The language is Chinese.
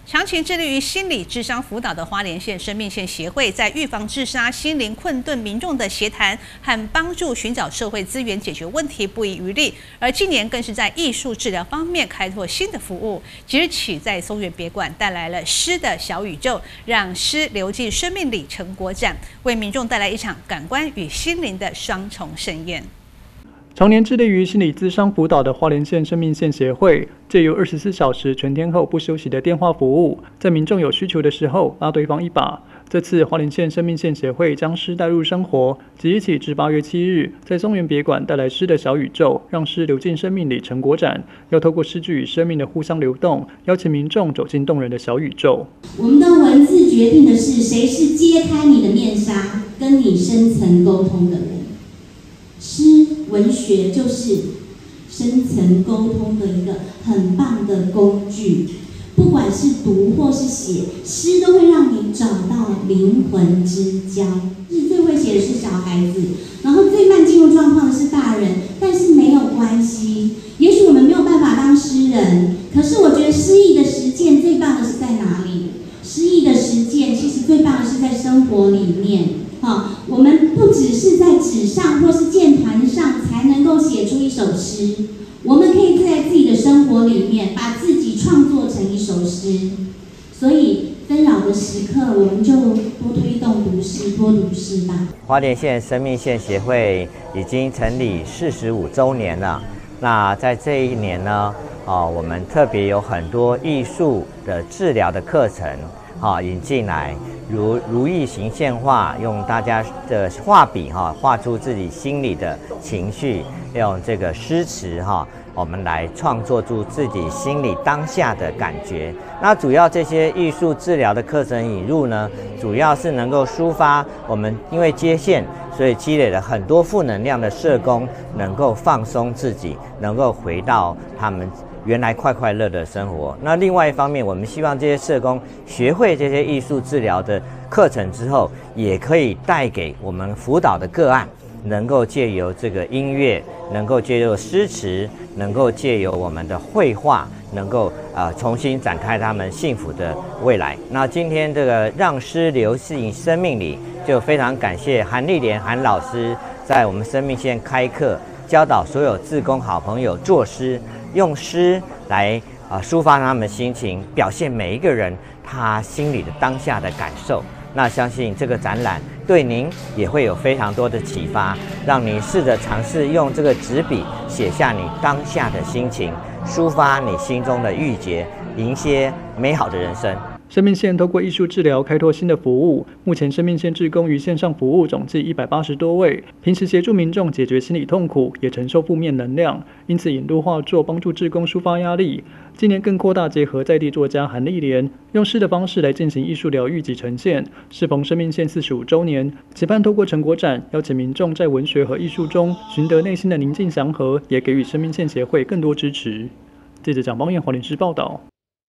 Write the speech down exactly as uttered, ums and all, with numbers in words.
长期致力于心理智商辅导的花莲县生命线协会，在预防自杀、心灵困顿民众的协谈和帮助寻找社会资源解决问题不遗余力。而今年更是在艺术治疗方面开拓新的服务，即日起在松原别馆带来了诗的小宇宙，让诗流进生命里成果展，为民众带来一场感官与心灵的双重盛宴。 常年致力于心理咨商辅导的花莲县生命线协会，借由二十四小时全天候不休息的电话服务，在民众有需求的时候拉对方一把。这次花莲县生命线协会将诗带入生活，即日起至八月七日，在松原别馆带来诗的小宇宙，让诗流进生命里成果展。要透过诗句与生命的互相流动，邀请民众走进动人的小宇宙。 我们的文字决定的是谁是揭开你的面纱，跟你深层沟通的人。诗文学就是深层沟通的一个很棒的工具，不管是读或是写，诗都会让你找到灵魂之交。是最会写的是小孩子，然后最慢进入状况的是大人，但是没有关系。也许我们没有办法当诗人，可是我觉得诗意的实践最棒的是在哪里？诗意的实践其实最棒的是在生活里面。好，我们不只是在纸上或是键盘上才能够写出一首诗，我们可以在自己的生活里面把自己创作成一首诗。所以纷扰的时刻，我们就多推动读诗，多读诗吧。 花莲县生命线协会已经成立四十五周年了。那在这一年呢，哦，我们特别有很多艺术的治疗的课程，哈、哦，引进来。如如意形现画，用大家的画笔哈，画出自己心里的情绪，用这个诗词哈，我们来创作出自己心里当下的感觉。那主要这些艺术治疗的课程引入呢，主要是能够抒发我们因为接线，所以积累了很多负能量的社工，能够放松自己，能够回到他们原来快快乐的生活。那另外一方面，我们希望这些社工学会这些艺术治疗的课程之后，也可以带给我们辅导的个案，能够借由这个音乐，能够借由诗词，能够借由我们的绘画，能够呃重新展开他们幸福的未来。那今天这个让诗流进生命里，就非常感谢韩丽莲韩老师在我们生命线开课，教导所有志工好朋友作诗。用诗来啊、呃、抒发他们心情，表现每一个人他心里的当下的感受。那相信这个展览对您也会有非常多的启发，让你试着尝试用这个纸笔写下你当下的心情，抒发你心中的郁结，迎接美好的人生。 生命线透过艺术治疗开拓新的服务，目前生命线志工于线上服务总计一百八十多位，平时协助民众解决心理痛苦，也承受负面能量，因此引入画作帮助志工抒发压力。今年更扩大结合在地作家韩丽莲，用诗的方式来进行艺术疗愈及呈现。适逢生命线四十五周年，期盼透过成果展，邀请民众在文学和艺术中寻得内心的宁静祥和，也给予生命线协会更多支持。记者蒋邦彦花莲市报道。